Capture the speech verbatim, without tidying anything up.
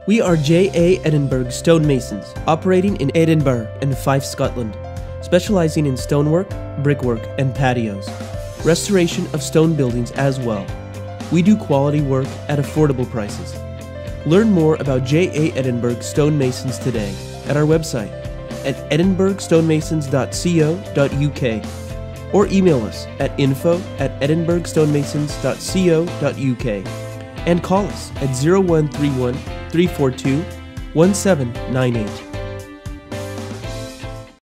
We are J A Edinburgh Stonemasons, operating in Edinburgh and Fife, Scotland, specializing in stonework, brickwork, and patios. Restoration of stone buildings as well. We do quality work at affordable prices. Learn more about J A Edinburgh Stonemasons today at our website at edinburgh stonemasons dot co dot U K or email us at info at edinburgh stonemasons dot co dot U K and call us at zero one three one, three four two, one seven nine eight.